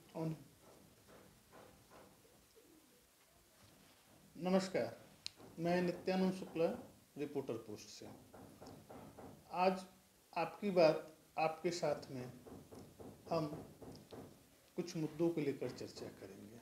On. नमस्कार, मैं Nityanand Shukla, reporter post से। आज आपकी बात आपके साथ में हम कुछ मुद्दों को लेकर चर्चा करेंगे।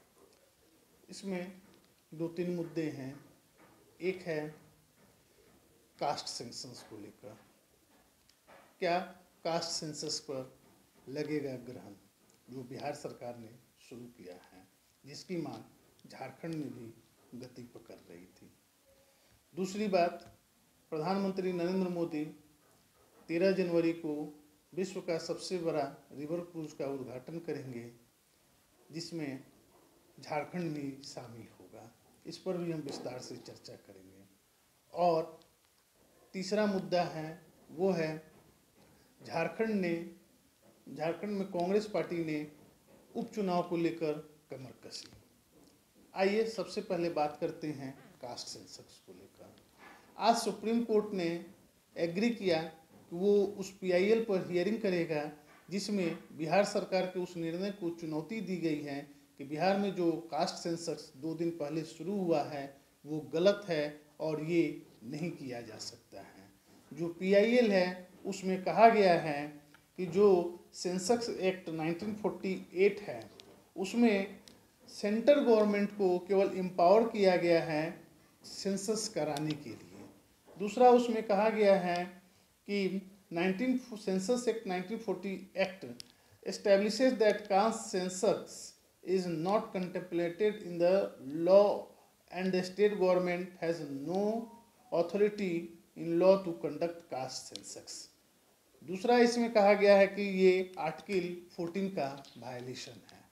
इसमें दो तीन मुद्दे हैं। एक है कास्ट सेंसस को लेकर। क्या कास्ट सेंसस पर लगेगा ग्रहण, जो बिहार सरकार ने शुरू किया है, जिसकी मांग झारखंड में भी गति पकड़ रही थी। दूसरी बात, प्रधानमंत्री नरेंद्र मोदी 13 जनवरी को विश्व का सबसे बड़ा रिवर क्रूज का उद्घाटन करेंगे, जिसमें झारखंड भी शामिल होगा। इस पर भी हम विस्तार से चर्चा करेंगे। और तीसरा मुद्दा है वो है झारखंड में कांग्रेस पार्टी ने उपचुनाव को लेकर कमर कसी। आइए सबसे पहले बात करते हैं कास्ट सेंसस को लेकर। आज सुप्रीम कोर्ट ने एग्री किया कि वो उस पीआईएल पर हियरिंग करेगा, जिसमें बिहार सरकार के उस निर्णय को चुनौती दी गई है कि बिहार में जो कास्ट सेंसस 2 दिन पहले शुरू हुआ है वो गलत है और ये नहीं किया जा सकता है। जो पीआईएल है उसमें कहा गया है कि जो सेंसस एक्ट 1948 है उसमें सेंट्रल गवर्नमेंट को केवल एम्पावर किया गया है सेंसस कराने के लिए। दूसरा उसमें कहा गया है कि census act 1940 act establishes that caste census is not contemplated in the law and the state government has no authority in law to conduct caste census। दूसरा इसमें कहा गया है कि ये आर्टिकल 14 का वायलेशन है।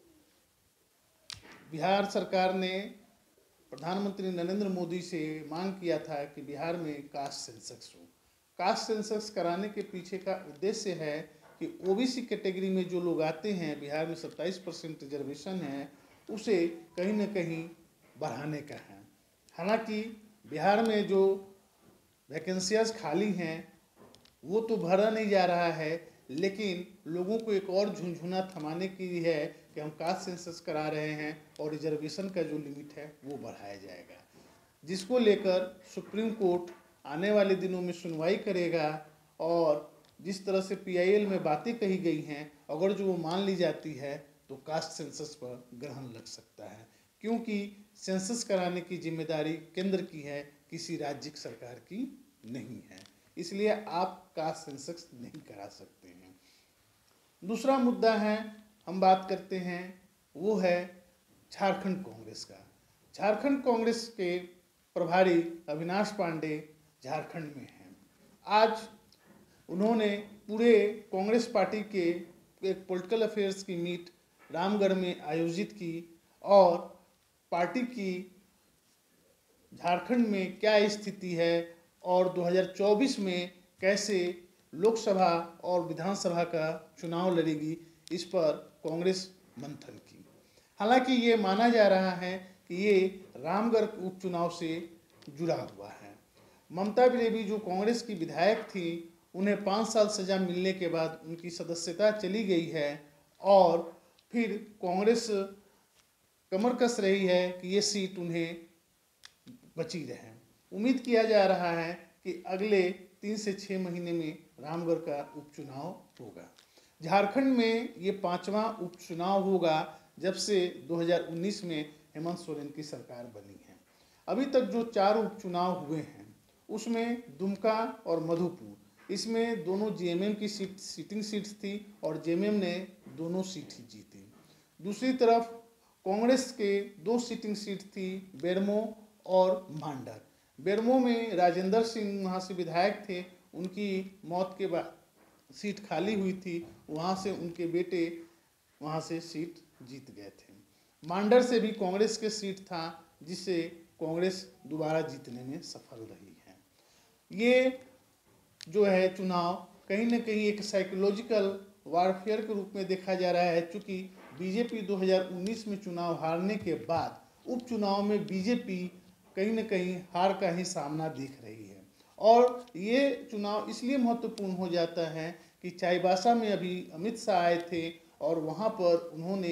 बिहार सरकार ने प्रधानमंत्री नरेंद्र मोदी से मांग किया था कि बिहार में कास्ट सेंसस हो। कास्ट सेंसस कराने के पीछे का उद्देश्य है कि ओबीसी कैटेगरी में जो लोग आते हैं, बिहार में 27% रिजर्वेशन है, उसे कहीं ना कहीं बढ़ाने का है। हालांकि बिहार में जो वैकेंसीज खाली हैं वो तो भरा नहीं जा रहा है, लेकिन लोगों को एक और झुंझुना थमाने की है कि हम कास्ट सेंसस करा रहे हैं और रिजर्वेशन का जो लिमिट है वो बढ़ाया जाएगा, जिसको लेकर सुप्रीम कोर्ट आने वाले दिनों में सुनवाई करेगा। और जिस तरह से पीआईएल में बातें कही गई हैं, अगर जो वो मान ली जाती है तो कास्ट सेंसस पर ग्रहण लग सकता है, क्योंकि सेंसस कराने की जिम्मेदारी केंद्र की है, किसी राज्य सरकार की नहीं है। इसलिए आप कास्ट सेंसस नहीं करा सकते हैं। दूसरा मुद्दा है, हम बात करते हैं, वो है झारखंड कांग्रेस का। झारखंड कांग्रेस के प्रभारी अविनाश पांडे झारखंड में हैं। आज उन्होंने पूरे कांग्रेस पार्टी के एक पॉलिटिकल अफेयर्स की मीट रामगढ़ में आयोजित की और पार्टी की झारखंड में क्या स्थिति है और 2024 में कैसे लोकसभा और विधानसभा का चुनाव लड़ेगी, इस पर कांग्रेस मंथन की। हालांकि ये माना जा रहा है कि ये रामगढ़ उपचुनाव से जुड़ा हुआ है। ममता देवी जो कांग्रेस की विधायक थी, उन्हें 5 साल सजा मिलने के बाद उनकी सदस्यता चली गई है और फिर कांग्रेस कमर कस रही है कि ये सीट उन्हें बची रहे। उम्मीद किया जा रहा है कि अगले 3 से 6 महीने में रामगढ़ का उपचुनाव होगा। झारखंड में ये 5वां उपचुनाव होगा जब से 2019 में हेमंत सोरेन की सरकार बनी है। अभी तक जो 4 उपचुनाव हुए हैं उसमें दुमका और मधुपुर, इसमें दोनों जेएमएम की सीटिंग सीट्स थी और जेएमएम ने दोनों सीट ही जीती। दूसरी तरफ कांग्रेस के 2 सीटिंग सीट थी, बेरमो और मांडर। बेरमो में राजेंद्र सिंह वहाँ से विधायक थे, उनकी मौत के बाद सीट खाली हुई थी, वहाँ से उनके बेटे वहाँ से सीट जीत गए थे। मांडर से भी कांग्रेस के सीट था, जिससे कांग्रेस दोबारा जीतने में सफल रही है। ये जो है चुनाव कहीं ना कहीं एक साइकोलॉजिकल वारफेयर के रूप में देखा जा रहा है, चूँकि बीजेपी 2019 में चुनाव हारने के बाद उपचुनाव में बीजेपी कहीं ना कहीं हार का ही सामना देख रही है। और ये चुनाव इसलिए महत्वपूर्ण हो जाता है कि चाईबासा में अभी अमित शाह आए थे और वहाँ पर उन्होंने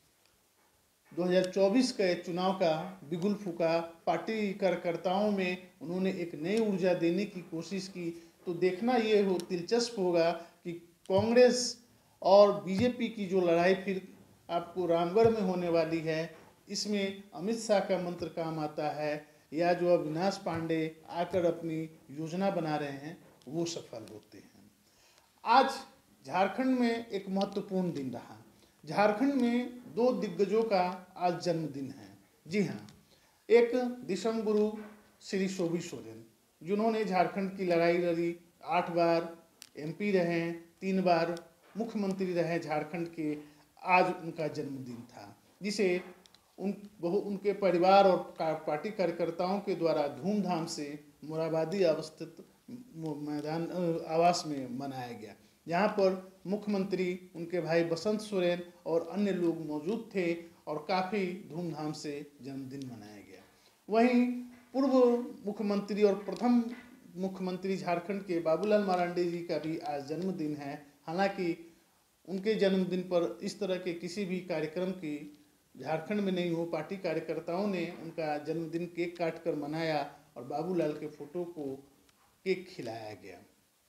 2024 के चुनाव का बिगुल फूका। पार्टी कार्यकर्ताओं में उन्होंने एक नई ऊर्जा देने की कोशिश की। तो देखना ये दिलचस्प होगा कि कांग्रेस और बीजेपी की जो लड़ाई फिर आपको रामगढ़ में होने वाली है, इसमें अमित शाह का मंत्र काम आता है या जो अविनाश पांडे आकर अपनी योजना बना रहे हैं वो सफल होते हैं। आज झारखंड में एक महत्वपूर्ण दिन रहा। झारखंड में दो दिग्गजों का आज जन्मदिन है। जी हाँ, एक दिसम गुरु श्री शोभी सोरेन, जिन्होंने झारखंड की लड़ाई लड़ी, 8 बार एमपी रहे, 3 बार मुख्यमंत्री रहे झारखंड के। आज उनका जन्मदिन था, जिसे उनके परिवार और पार्टी कार्यकर्ताओं के द्वारा धूमधाम से मोराबादी अवस्थित मैदान आवास में मनाया गया, जहाँ पर मुख्यमंत्री, उनके भाई बसंत सोरेन और अन्य लोग मौजूद थे और काफ़ी धूमधाम से जन्मदिन मनाया गया। वहीं पूर्व मुख्यमंत्री और प्रथम मुख्यमंत्री झारखंड के बाबूलाल मरांडी जी का भी आज जन्मदिन है। हालांकि उनके जन्मदिन पर इस तरह के किसी भी कार्यक्रम की झारखंड में नहीं हो। पार्टी कार्यकर्ताओं ने उनका जन्मदिन केक काट कर मनाया और बाबूलाल के फोटो को केक खिलाया गया।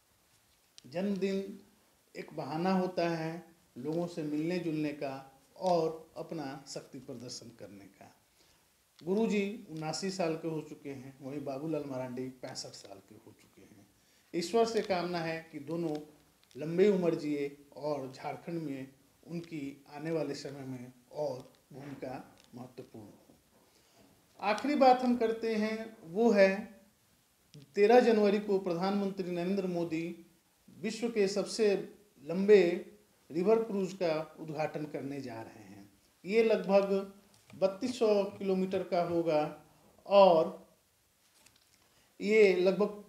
जन्मदिन एक बहाना होता है लोगों से मिलने जुलने का और अपना शक्ति प्रदर्शन करने का। गुरुजी 79 साल के हो चुके हैं, वहीं बाबूलाल मरांडी 65 साल के हो चुके हैं। ईश्वर से कामना है कि दोनों लंबी उम्र जिए और झारखंड में उनकी आने वाले समय में और भूमिका महत्वपूर्ण हो। आखिरी बात हम करते हैं वो है 13 जनवरी को प्रधानमंत्री नरेंद्र मोदी विश्व के सबसे लंबे रिवर क्रूज का उद्घाटन करने जा रहे हैं। ये लगभग 3200 किलोमीटर का होगा और ये लगभग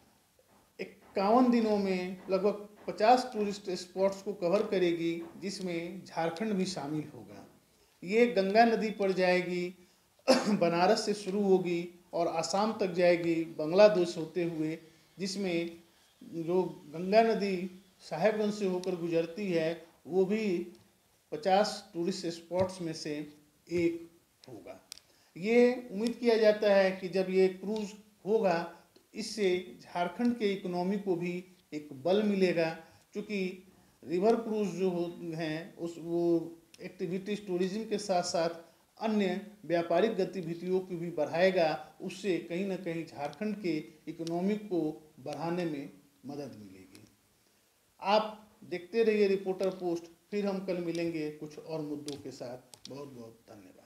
51 दिनों में लगभग 50 टूरिस्ट स्पॉट्स को कवर करेगी, जिसमें झारखंड भी शामिल होगा। ये गंगा नदी पर जाएगी, बनारस से शुरू होगी और आसाम तक जाएगी बांग्लादेश होते हुए, जिसमें जो गंगा नदी साहेबगंज से होकर गुजरती है वो भी 50 टूरिस्ट स्पॉट्स में से एक होगा। ये उम्मीद किया जाता है कि जब ये क्रूज होगा तो इससे झारखंड के इकोनॉमी को भी एक बल मिलेगा, क्योंकि रिवर क्रूज जो हैं वो एक्टिविटीज टूरिज्म के साथ साथ अन्य व्यापारिक गतिविधियों को भी बढ़ाएगा। उससे कहीं ना कहीं झारखंड के इकोनॉमी को बढ़ाने में मदद मिलेगी। आप देखते रहिए रिपोर्टर पोस्ट। फिर हम कल मिलेंगे कुछ और मुद्दों के साथ। बहुत बहुत धन्यवाद।